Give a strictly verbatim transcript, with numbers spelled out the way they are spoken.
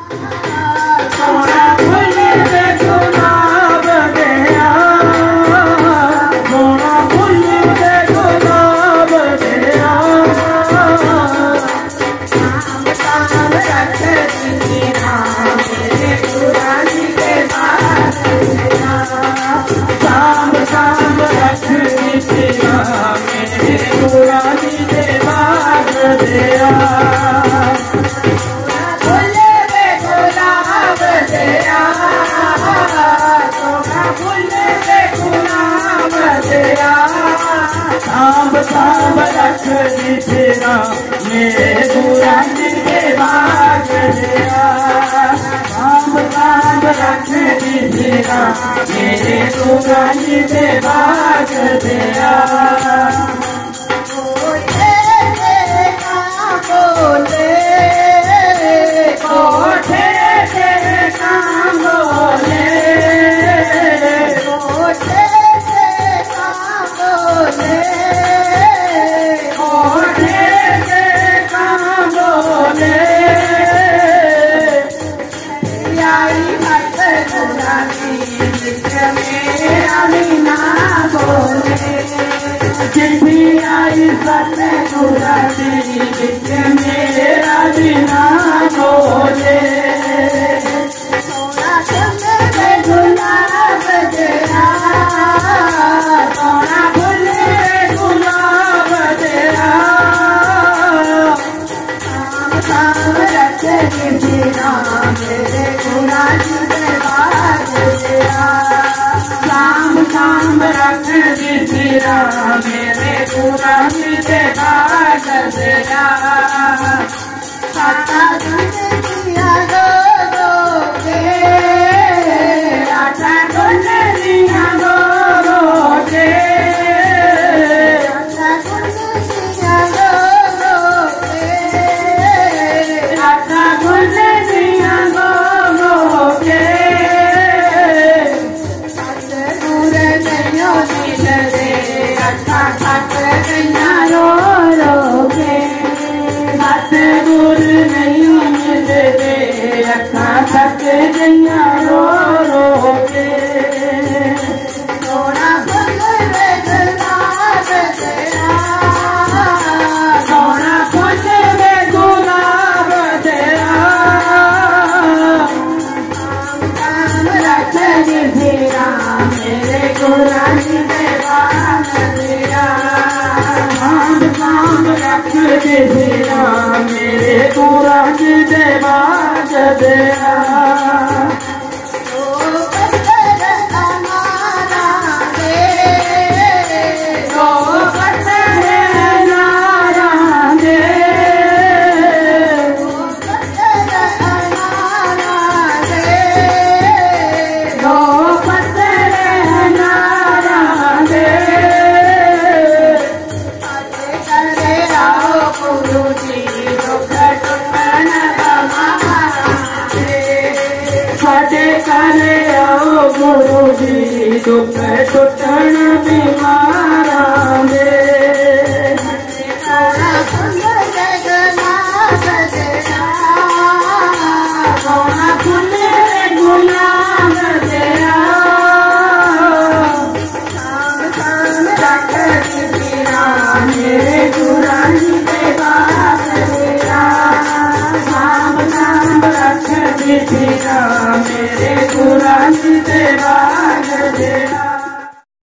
सोना फुल दे गुलाब दिया, सोना फुल दे गुलाब दिया, शाम शाम रख दीना मेरे गुरानी दे बाग दिया, शाम शाम रख दीना मेरे गुरानी दे बाग दिया। शाम शाम रख दीना मेरे गुरानी दे बाग दिया, शाम शाम रख दीना मेरे गुरानी दे बाग दिया। बोले कोठे से काम बोले, कोठे से काम बोले, कोठे से काम बोले, आई भक्त गुरानी मेरा मीना बोले, चिट्ठी आई सत गुरानी मेरा बिना बोले, सोना फुल दे गुलाब दिया, सोना फुल दे गुलाब दिया, शाम शाम रख दीना मेरे गुरानी दे बाग दिया, शाम शाम रख दीना मेरे गुरानी दे बाग दिया। साता गुंज दिया दो दो के, आटा गुंज दिया दो दो के, आटा गुंज दिया दो दो के, आटा गुंज दिया दो दो के, सतगुर नैयो दिल दे अखा थक गईया रो रो के, सतगुर नहीं मिलते अखा थक गईया रो रो के, सोना फुल दे गुलाब दिया, सोना फुल दे गुलाब दिया, शाम रख दीना मेरे गुरानी दे बाग दिया, शाम शाम रख दीना मेरे गुरानी दे बाग दिया। गुरु जी दुख टुटन बीमारा दे, सोना फुल दे गुलाब दिया, सोना फुल दे गुलाब दिया, शाम शाम रख दीना मेरे गुरानी दे बाग दिया, शाम शाम रख दीना मेरे गुरानी दे बाग दिया।